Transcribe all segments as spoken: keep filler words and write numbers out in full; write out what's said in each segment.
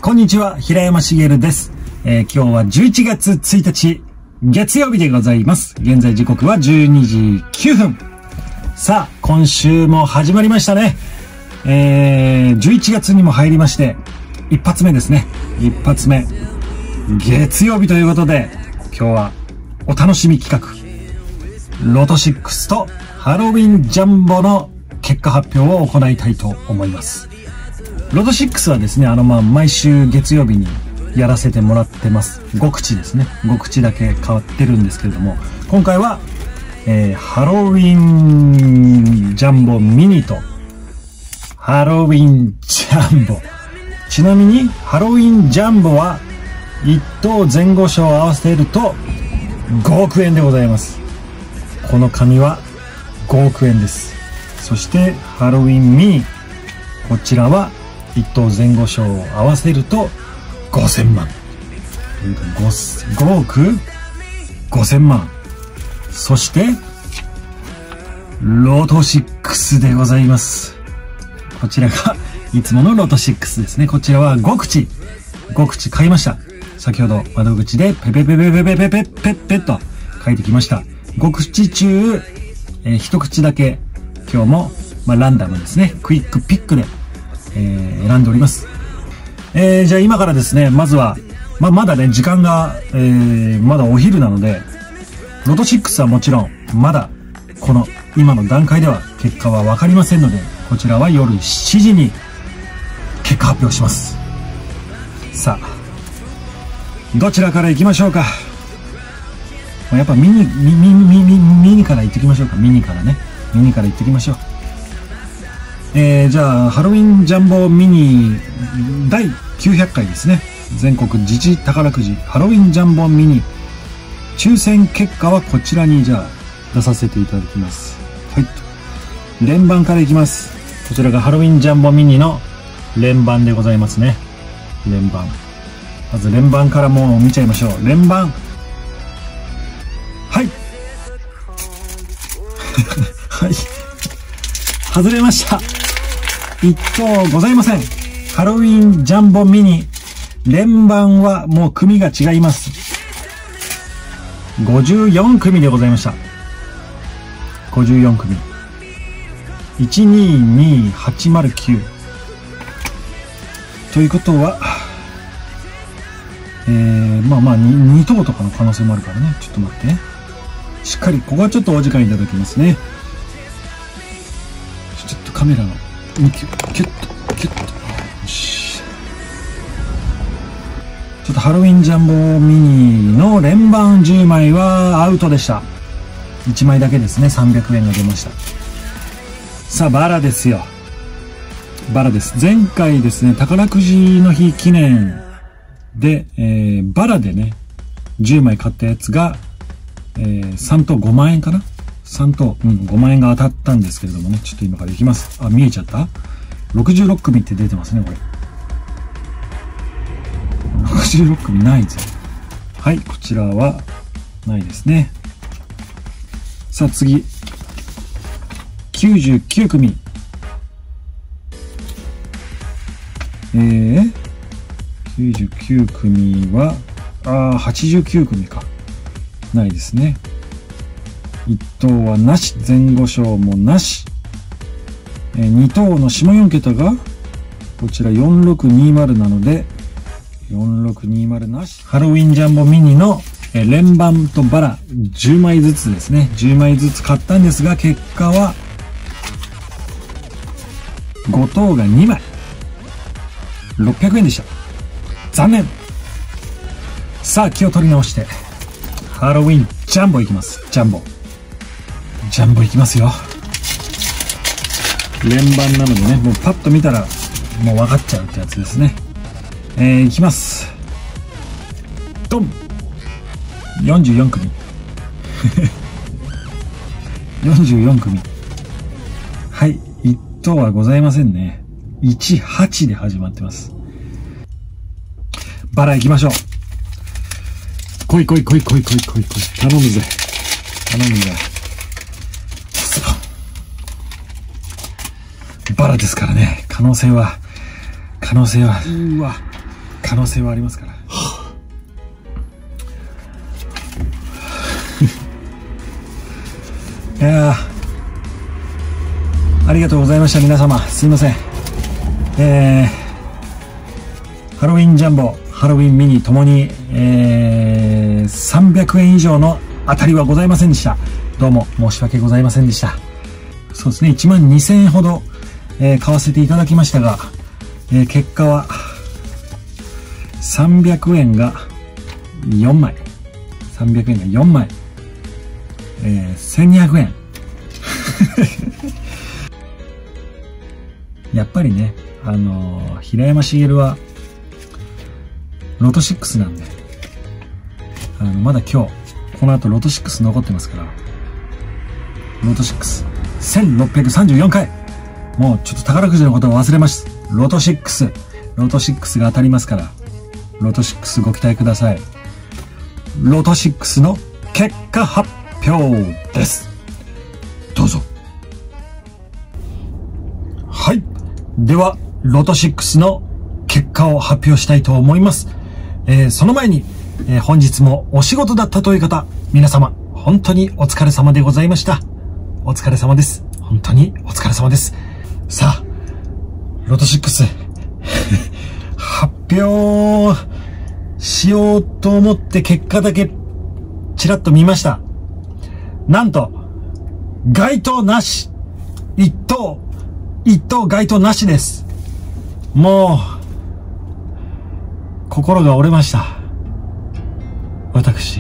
こんにちは、平山茂です。えー、今日はじゅういちがつついたち、月曜日でございます。現在時刻はじゅうにじきゅうふん。さあ、今週も始まりましたね。えー、じゅういちがつにも入りまして、一発目ですね。一発目。月曜日ということで、今日はお楽しみ企画。ロトろくとハロウィンジャンボの結果発表を行いたいと思います。ロトろくはですね、あの、まあ、毎週月曜日にやらせてもらってます。ご口ですね。ご口だけ変わってるんですけれども、今回は、えー、ハロウィンジャンボミニと、ハロウィンジャンボ。ちなみに、ハロウィンジャンボはいっ等前後賞を合わせるとごおくえんでございます。この紙はごおくえんです。そして、ハロウィンミニ。こちらはいっ等前後賞を合わせるとごせんまん。ごおくごせんまん。そして、ロトろくでございます。こちらがいつものロトろくですね。こちらはご口。ご口買いました。先ほど窓口でペペペペペペペペペペと書いてきました。ご口中、えー、いち口だけ今日も、まあ、ランダムですね。クイックピックで、えー、選んでおります。えー、じゃあ今からですね、まずは、まあ、まだね、時間が、えー、まだお昼なので、ロトろくはもちろん、まだ、この、今の段階では結果はわかりませんので、こちらは夜しちじに結果発表します。さあ、どちらから行きましょうか。やっぱミニ、ミニ、ミニ、ミニから行ってきましょうか。ミニからね。ミニから行ってきましょう。えー、じゃあ、ハロウィンジャンボミニだいきゅうひゃっかいですね。全国自治宝くじハロウィンジャンボミニ。抽選結果はこちらにじゃあ出させていただきます。はい。連番からいきます。こちらがハロウィンジャンボミニの連番でございますね。連番。まず連番からもう見ちゃいましょう。連番。はい。はい。外れました。一等ございません。ハロウィンジャンボミニ。連番はもう組が違います。ごじゅうよんくみでございました。ごじゅうよんくみ。いちににはちまるきゅう。ということは、えー、まあまあ 2, に等とかの可能性もあるからね。ちょっと待ってね。しっかり、ここはちょっとお時間いただきますね。ちょっとカメラの向きをキュッと、キュッと。よし。ちょっとハロウィンジャンボミニの連番じゅうまいはアウトでした。いちまいだけですね。さんびゃくえんが出ました。さあ、バラですよ。バラです。前回ですね、宝くじの日記念で、えー、バラでね、じゅうまい買ったやつが、えー、さん等ごまんえんかな ?さん 等、うん、ごまんえんが当たったんですけれどもね、ちょっと今からいきます。あ、見えちゃった ?ろくじゅうろく 組って出てますね、これ。ろくじゅうろく組ないぜ。はい、こちらは、ないですね。さあ次。きゅうじゅうきゅうくみ。えー、きゅうじゅうきゅうくみは、あー、はちじゅうきゅうくみか。ないですね。いち等はなし。前後賞もなし。えー、に等の下よん桁が、こちらよんろくにまるなので、よんろくにまるなし。ハロウィンジャンボミニの、えー、連番とバラじゅうまいずつですね。じゅうまいずつ買ったんですが、結果は、ご等がにまい。ろっぴゃくえんでした。残念。さあ、気を取り直して、ハロウィンジャンボいきます。ジャンボ。ジャンボいきますよ。連番なのでね、もうパッと見たら、もう分かっちゃうってやつですね。えー、いきます。ドン !よんじゅうよんくみ。よんじゅうよんくみ。はい。いち等はございませんね。いちはちで始まってます。バラ行きましょう。来い来い来い来い来い来い来い。頼むぜ。頼むぜ。バラですからね。可能性は、可能性は、うわ。 可能性はありますから。いやー、ありがとうございました、皆様。すいません。えー、ハロウィンジャンボ、ハロウィンミニともに、えー、さんびゃくえん以上の当たりはございませんでした。どうも申し訳ございませんでした。そうですね、いちまんにせんえんほど、えー、買わせていただきましたが、えー、結果は、さんびゃくえんがよんまい。さんびゃくえんがよんまい。えー、せんにひゃくえん。やっぱりね、あのー、平山茂は、ロトろくなんで、あの、まだ今日、この後ロトろく残ってますから、ロトろく、せんろっぴゃくさんじゅうよんかい。もうちょっと宝くじのことを忘れました。ロトろく、ロトろくが当たりますから、ロトろくご期待ください。ロトろくの結果発表です。どうぞ。はい。では、ロトろくの結果を発表したいと思います。えー、その前に、えー、本日もお仕事だったという方、皆様、本当にお疲れ様でございました。お疲れ様です。本当にお疲れ様です。さあ、ロトろく、発表しようと思って結果だけちらっと見ました。なんと、該当なし。一等、一等該当なしです。もう、心が折れました。私。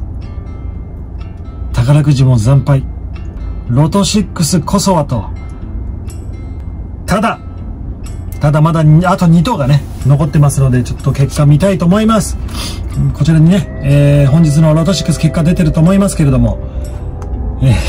宝くじも惨敗。ロトろくこそはと。ただ、ただまだあとに等がね、残ってますので、ちょっと結果見たいと思います。こちらにね、えー、本日のロトろく結果出てると思いますけれども、えー、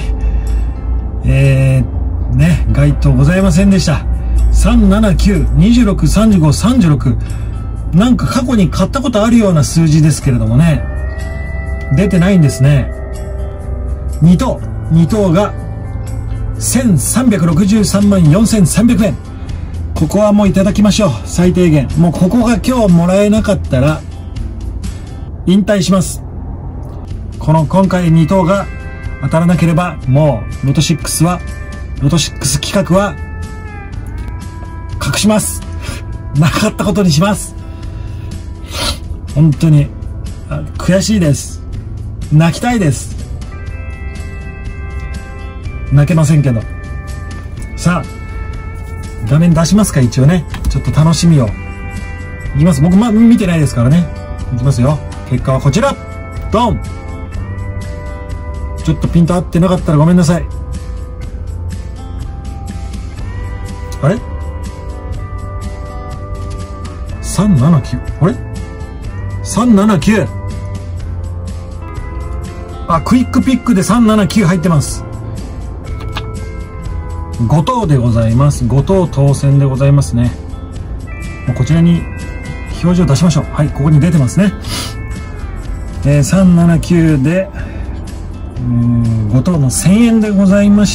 えー、ね、該当ございませんでした。さん、なな、きゅう、にじゅうろく、さんじゅうご、さんじゅうろく。なんか過去に買ったことあるような数字ですけれどもね、出てないんですね。に等、に等がせんさんびゃくろくじゅうさんまんよんせんさんびゃくえん。ここはもういただきましょう。最低限。もうここが今日もらえなかったら、引退します。この今回に等が当たらなければ、もうロトろくは、ロトろく企画は、隠します。なかったことにします。本当に、悔しいです。泣きたいです。泣けませんけど。さあ、画面出しますか、一応ね。ちょっと楽しみを。いきます。僕、ま、見てないですからね。いきますよ。結果はこちら。ドン。ちょっとピント合ってなかったらごめんなさい。あれ ?さんななきゅう。あれ ?さんななきゅう。あ、クイックピックでさんななきゅう入ってます。ご等でございます。ご等当選でございますね。もうこちらに表示を出しましょう。はい、ここに出てますね。えー、さんななきゅうで、うーん、ご等のせんえんでございました。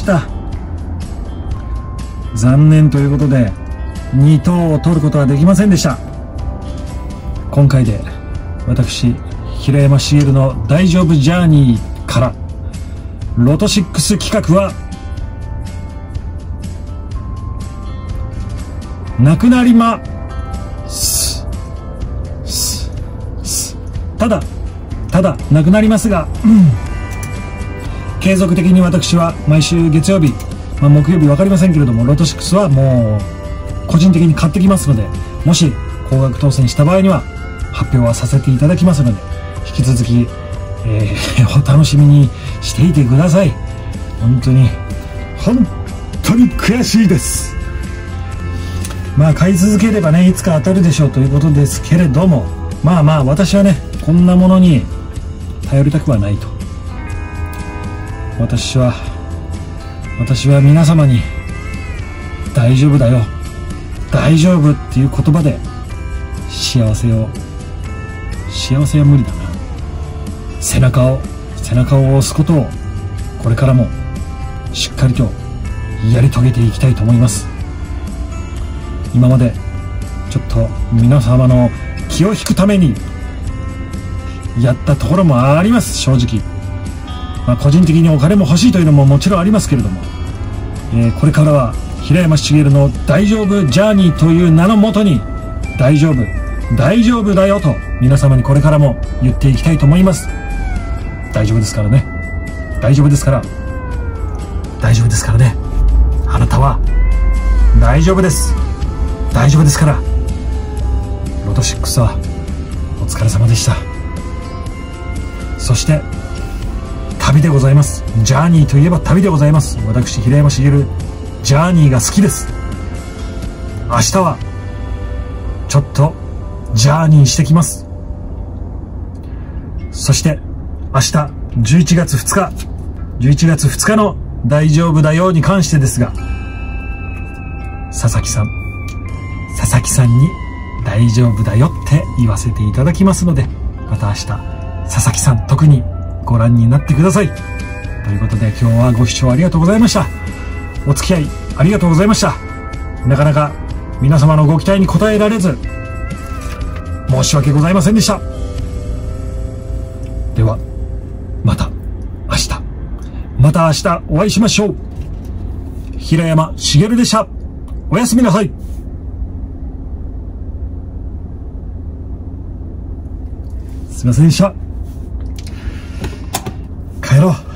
残念ということで、に等を取ることはできませんでした。今回で、私、平山茂の大丈夫ジャーニーから、ロトろく企画は、なくなります。ただ、ただ、なくなりますが、うん、継続的に私は毎週月曜日、まあ、木曜日わかりませんけれども、ロトろくはもう、個人的に買ってきますので、もし、高額当選した場合には、発表はさせていただきますので、引き続き、えー、お楽しみにしていてください。本当に、本当に悔しいです。まあ買い続ければね、いつか当たるでしょうということですけれども、まあまあ私はね、こんなものに頼りたくはないと。私は、私は皆様に、大丈夫だよ、大丈夫っていう言葉で、幸せを、幸せは無理だな。背中を、背中を押すことを、これからも、しっかりと、やり遂げていきたいと思います。今までちょっと皆様の気を引くためにやったところもあります、正直。まあ、個人的にお金も欲しいというのももちろんありますけれども、えー、これからは平山茂の大丈夫ジャーニーという名のもとに、大丈夫、大丈夫だよと皆様にこれからも言っていきたいと思います。大丈夫ですからね。大丈夫ですから。大丈夫ですからね。あなたは大丈夫です。大丈夫ですから。ロトシックスはお疲れ様でした。そして旅でございます。ジャーニーといえば旅でございます。私平山茂、ジャーニーが好きです。明日はちょっとジャーニーしてきます。そして明日じゅういちがつふつか、じゅういちがつふつかの大丈夫だよに関してですが、佐々木さん佐々木さんに大丈夫だよって言わせていただきますので、また明日佐々木さん特にご覧になってください。ということで今日はご視聴ありがとうございました。お付き合いありがとうございました。なかなか皆様のご期待に応えられず申し訳ございませんでした。ではまた明日また明日お会いしましょう。平山茂でした。おやすみなさい。すいませんでした。帰ろう。